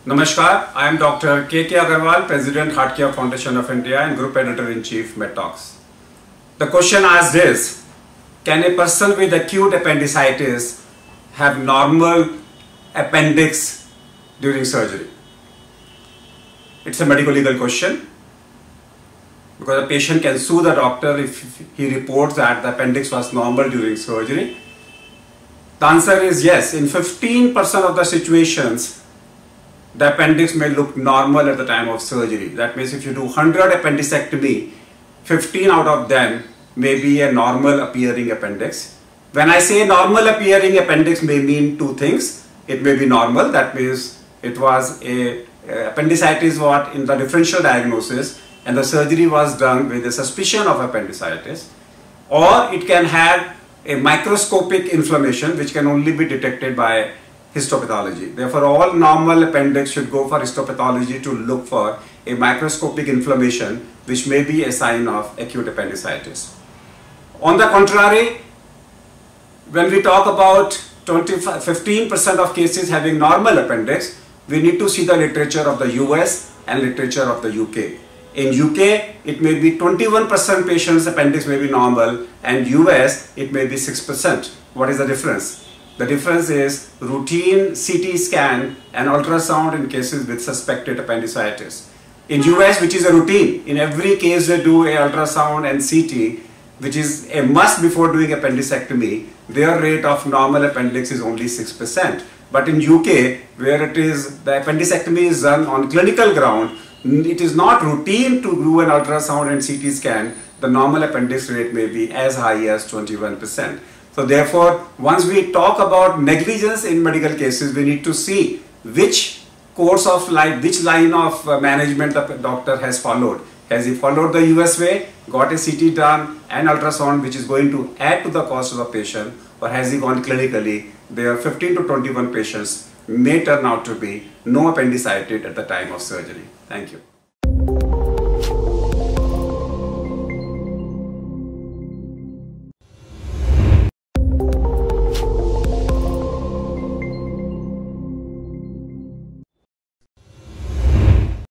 Namaskar, I am Dr. K K Aggarwal, President Heart Care Foundation of India and Group Editor-in-Chief, MedTalks. The question asked is, can a person with acute appendicitis have normal appendix during surgery? It's a medical legal question because a patient can sue the doctor if he reports that the appendix was normal during surgery. The answer is yes. In 15% of the situations, the appendix may look normal at the time of surgery. That means if you do 100 appendectomy, 15 out of them may be a normal appearing appendix. When I say normal appearing appendix may mean two things. It may be normal, that means it was a appendicitis what in the differential diagnosis and the surgery was done with a suspicion of appendicitis, or it can have a microscopic inflammation which can only be detected by histopathology. Therefore, all normal appendix should go for histopathology to look for a microscopic inflammation which may be a sign of acute appendicitis. On the contrary, when we talk about 15% of cases having normal appendix, we need to see the literature of the US and literature of the UK. In UK, it may be 21% patients' appendix may be normal, and US, it may be 6%. What is the difference? The difference is routine CT scan and ultrasound in cases with suspected appendicitis. In US, which is a routine, in every case they do a ultrasound and CT, which is a must before doing appendectomy, their rate of normal appendix is only 6%. But in UK, where it is the appendectomy is done on clinical ground, it is not routine to do an ultrasound and CT scan, the normal appendix rate may be as high as 21%. So therefore, once we talk about negligence in medical cases, we need to see which course of life, which line of management the doctor has followed. Has he followed the US way, got a CT done and ultrasound which is going to add to the cost of the patient, or has he gone clinically? There are 15 to 21 patients may turn out to be no appendicitis at the time of surgery. Thank you.